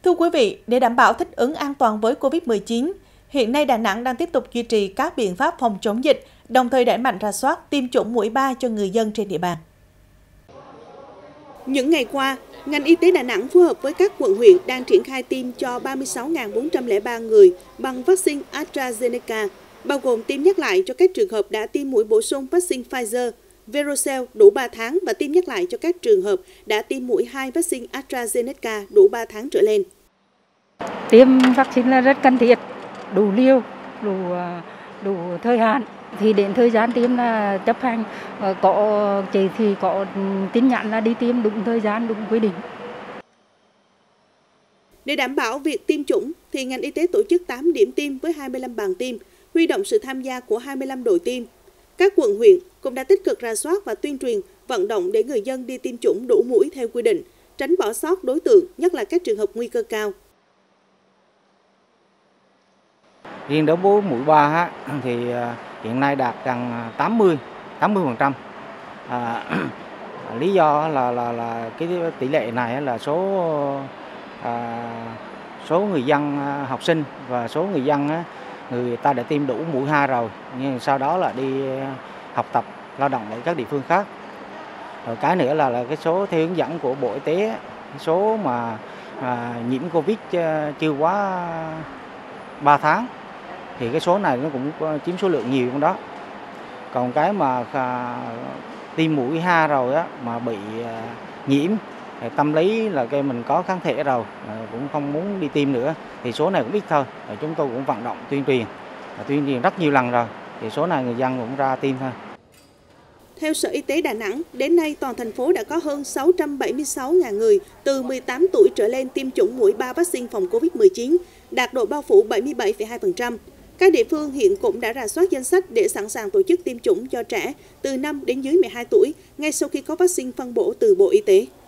Thưa quý vị, để đảm bảo thích ứng an toàn với Covid-19, hiện nay Đà Nẵng đang tiếp tục duy trì các biện pháp phòng chống dịch, đồng thời đẩy mạnh rà soát tiêm chủng mũi 3 cho người dân trên địa bàn. Những ngày qua, ngành y tế Đà Nẵng phối hợp với các quận huyện đang triển khai tiêm cho 36.403 người bằng vaccine AstraZeneca, bao gồm tiêm nhắc lại cho các trường hợp đã tiêm mũi bổ sung vaccine Pfizer, Verocell đủ 3 tháng và tiêm nhắc lại cho các trường hợp đã tiêm mũi 2 vaccine AstraZeneca đủ 3 tháng trở lên. Tiêm vaccine là rất cần thiết, đủ liều, đủ thời hạn. Thì đến thời gian tiêm là chấp hành, có chỉ thì có tin nhắn là đi tiêm đúng thời gian, đúng quy định. Để đảm bảo việc tiêm chủng, thì ngành y tế tổ chức 8 điểm tiêm với 25 bàn tiêm, huy động sự tham gia của 25 đội tiêm. Các quận huyện cũng đã tích cực rà soát và tuyên truyền, vận động để người dân đi tiêm chủng đủ mũi theo quy định, tránh bỏ sót đối tượng, nhất là các trường hợp nguy cơ cao. Riêng đối với mũi 3 thì hiện nay đạt gần 80%. Lý do là cái tỷ lệ này là số người dân học sinh và số người dân người ta đã tiêm đủ mũi 2 rồi, nhưng sau đó là đi học tập lao động ở các địa phương khác. Rồi cái nữa là cái số theo hướng dẫn của Bộ Y tế, cái số mà nhiễm Covid chưa quá 3 tháng thì cái số này nó cũng chiếm số lượng nhiều trong đó. Còn cái mà tiêm mũi 2 rồi á mà bị nhiễm, tâm lý là cái mình có kháng thể rồi cũng không muốn đi tiêm nữa thì số này cũng ít thôi. Chúng tôi cũng vận động tuyên truyền rất nhiều lần rồi thì số này người dân cũng ra tiêm thôi. Theo Sở Y tế Đà Nẵng, đến nay toàn thành phố đã có hơn 676.000 người từ 18 tuổi trở lên tiêm chủng mũi 3 vaccine phòng Covid-19, đạt độ bao phủ 77,2%. Các địa phương hiện cũng đã rà soát danh sách để sẵn sàng tổ chức tiêm chủng cho trẻ từ 5 đến dưới 12 tuổi ngay sau khi có vaccine phân bổ từ Bộ Y tế.